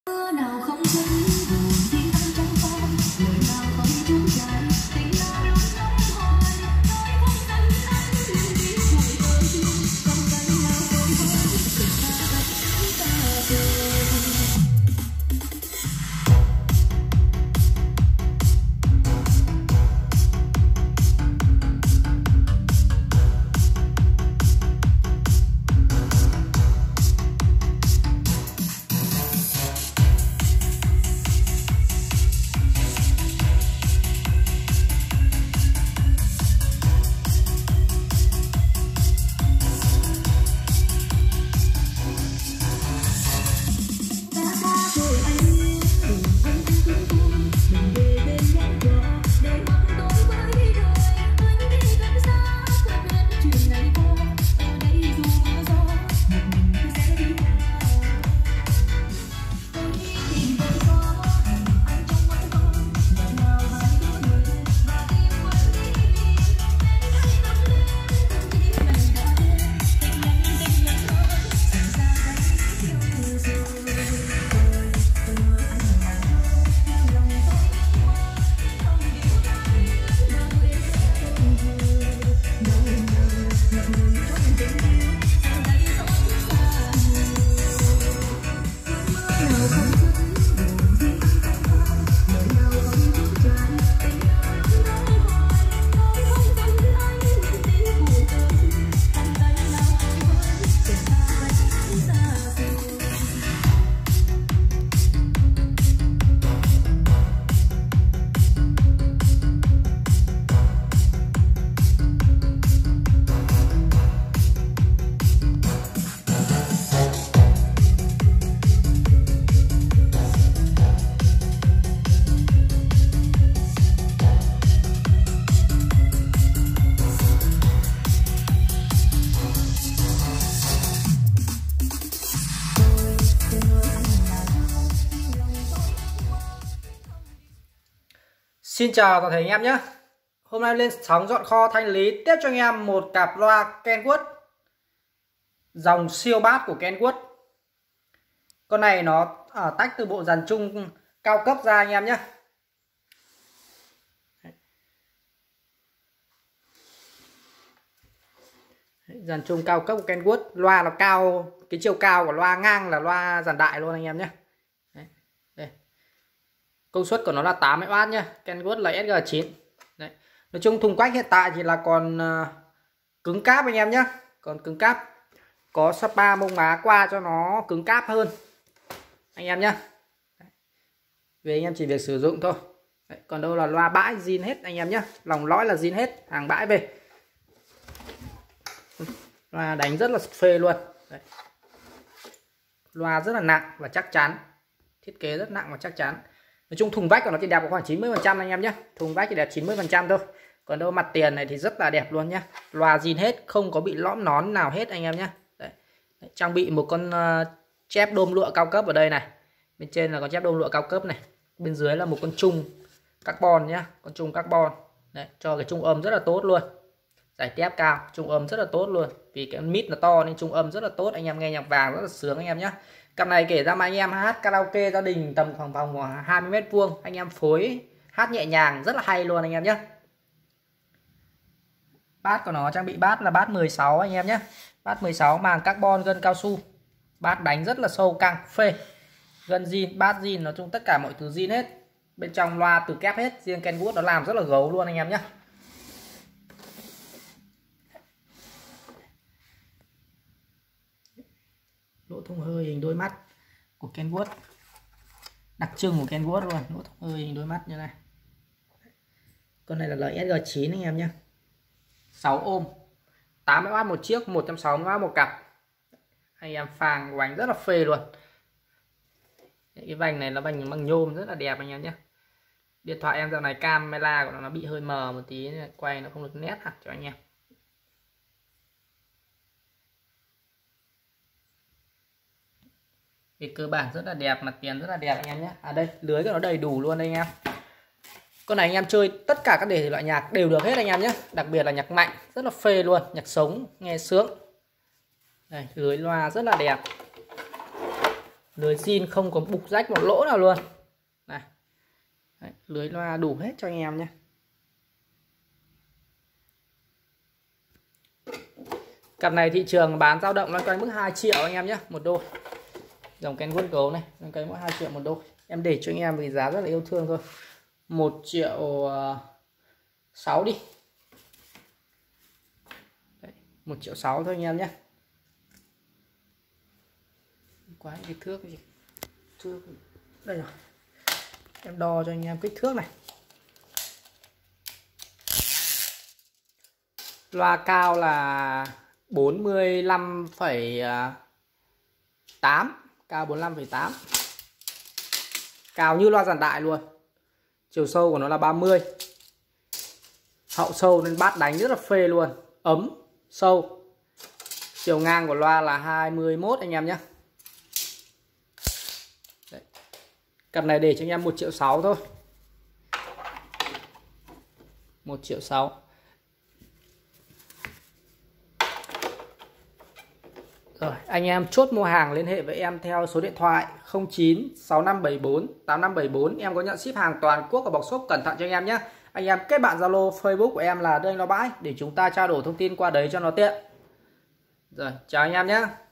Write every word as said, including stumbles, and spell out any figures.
Xin chào toàn thể anh em nhé. Hôm nay lên sóng dọn kho thanh lý tiếp cho anh em một cặp loa Kenwood dòng siêu bass của Kenwood. Con này nó à, tách từ bộ dàn chung cao cấp ra anh em nhé. Dàn chung cao cấp của Kenwood, loa nó cao, cái chiều cao của loa ngang là loa dàn đại luôn anh em nhé. Công suất của nó là tám mươi oát nhá, Kenwood là ét giê chín. Đấy. Nói chung thùng quách hiện tại thì là còn uh, cứng cáp anh em nhé, còn cứng cáp, có spa mông má qua cho nó cứng cáp hơn anh em nhé. Về anh em chỉ việc sử dụng thôi. Đấy. Còn đâu là loa bãi zin hết anh em nhé, lòng lõi là zin hết, hàng bãi về. Loa đánh rất là phê luôn. Đấy. Loa rất là nặng và chắc chắn, thiết kế rất nặng và chắc chắn. Nói chung thùng vách của nó thì đẹp khoảng chín mươi phần trăm anh em nhé. Thùng vách thì đẹp chín mươi phần trăm thôi. Còn đâu mặt tiền này thì rất là đẹp luôn nhé. Loa zin hết, không có bị lõm nón nào hết anh em nhé. Đấy. Đấy, trang bị một con uh, chép đôm lụa cao cấp ở đây này. Bên trên là con chép đôm lụa cao cấp này. Bên dưới là một con chung carbon nhé. Con chung carbon. Đấy, cho cái trung âm rất là tốt luôn. Giải tép cao, trung âm rất là tốt luôn. Vì cái mít nó to nên trung âm rất là tốt. Anh em nghe nhạc vàng rất là sướng anh em nhé. Cặp này kể ra mà anh em hát karaoke gia đình tầm khoảng vòng hai mươi mét vuông, anh em phối hát nhẹ nhàng rất là hay luôn anh em nhé. Bát của nó trang bị bát là bát mười sáu anh em nhé. Bát mười sáu màng carbon gân cao su. Bát đánh rất là sâu căng phê. Gân zin, bát zin, nói chung tất cả mọi thứ zin hết. Bên trong loa từ kép hết, riêng Kenwood nó làm rất là gấu luôn anh em nhé. Lỗ thông hơi hình đôi mắt của Kenwood, đặc trưng của Kenwood luôn, lỗ thông hơi hình đôi mắt như này. Con này là loại ét giê chín anh em nhé, sáu ôm, tám mươi oát một chiếc, một trăm sáu mươi oát một cặp. Anh em phàng vành rất là phê luôn. Cái vành này là vành bằng nhôm rất là đẹp anh em nhé. Điện thoại em dạo này camera của nó, nó bị hơi mờ một tí, quay nó không được nét hẳn cho anh em. Cái cơ bản rất là đẹp, mặt tiền rất là đẹp anh em nhé. À đây, lưới của nó đầy đủ luôn anh em. Con này anh em chơi tất cả các thể loại nhạc đều được hết anh em nhé. Đặc biệt là nhạc mạnh, rất là phê luôn, nhạc sống, nghe sướng. Đây, lưới loa rất là đẹp. Lưới zin không có bục rách một lỗ nào luôn. Này. Đấy, lưới loa đủ hết cho anh em nhé. Cặp này thị trường bán dao động loanh quanh mức hai triệu anh em nhé, một đôi. Dòng Kenwood gấu này, loanh quanh mức hai triệu một đôi. Em để cho anh em vì giá rất là yêu thương thôi. một triệu sáu đi. Đấy, một triệu sáu thôi anh em nhé. Quá cái thước gì? Thước. Đây rồi. Em đo cho anh em kích thước này. Loa cao là bốn mươi lăm phẩy tám, cao bốn mươi lăm phẩy tám. Cao như loa dàn đại luôn. Chiều sâu của nó là ba mươi. Hậu sâu nên bát đánh rất là phê luôn, ấm, sâu. Chiều ngang của loa là hai mươi mốt anh em nhé. Đấy. Cặp này để cho anh em một triệu sáu thôi. một triệu sáu. Rồi, anh em chốt mua hàng liên hệ với em theo số điện thoại không chín sáu năm bảy bốn tám năm bảy bốn. Em có nhận ship hàng toàn quốc ở bọc shop, cẩn thận cho anh em nhé. Anh em kết bạn Zalo, Facebook của em là Đinh Loa Bãi để chúng ta trao đổi thông tin qua đấy cho nó tiện. Rồi, chào anh em nhé.